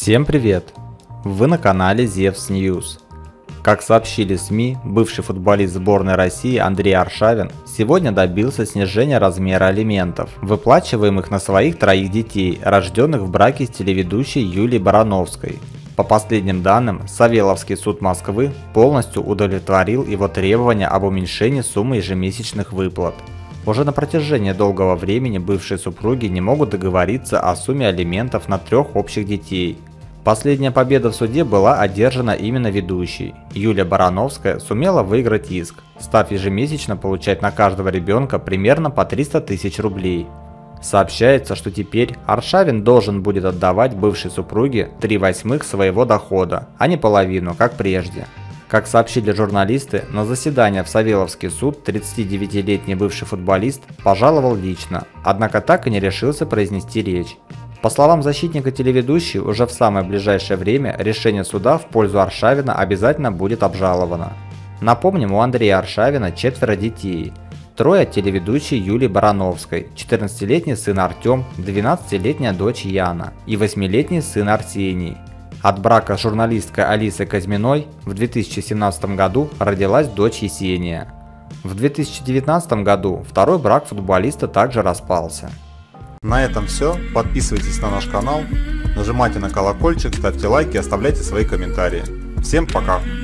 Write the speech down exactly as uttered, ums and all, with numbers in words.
Всем привет! Вы на канале Зевс News. Как сообщили СМИ, бывший футболист сборной России Андрей Аршавин сегодня добился снижения размера алиментов, выплачиваемых на своих троих детей, рожденных в браке с телеведущей Юлией Барановской. По последним данным, Савеловский суд Москвы полностью удовлетворил его требования об уменьшении суммы ежемесячных выплат. Уже на протяжении долгого времени бывшие супруги не могут договориться о сумме алиментов на трех общих детей. Последняя победа в суде была одержана именно ведущей. Юлия Барановская сумела выиграть иск, став ежемесячно получать на каждого ребенка примерно по триста тысяч рублей. Сообщается, что теперь Аршавин должен будет отдавать бывшей супруге три восьмых своего дохода, а не половину, как прежде. Как сообщили журналисты, на заседание в Савеловский суд тридцатидевятилетний бывший футболист пожаловал лично, однако так и не решился произнести речь. По словам защитника телеведущей, уже в самое ближайшее время решение суда в пользу Аршавина обязательно будет обжаловано. Напомним, у Андрея Аршавина четверо детей. Трое от телеведущей Юлии Барановской, четырнадцатилетний сын Артем, двенадцатилетняя дочь Яна и восьмилетний сын Арсений. От брака с журналисткой Алисой Казьминой в две тысячи семнадцатом году родилась дочь Есения. В две тысячи девятнадцатом году второй брак футболиста также распался. На этом все. Подписывайтесь на наш канал, нажимайте на колокольчик, ставьте лайки, оставляйте свои комментарии. Всем пока!